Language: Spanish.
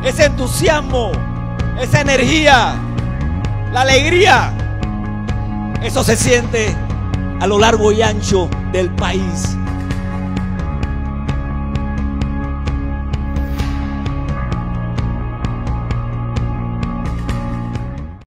ese entusiasmo, esa energía, la alegría, eso se siente a lo largo y ancho del país.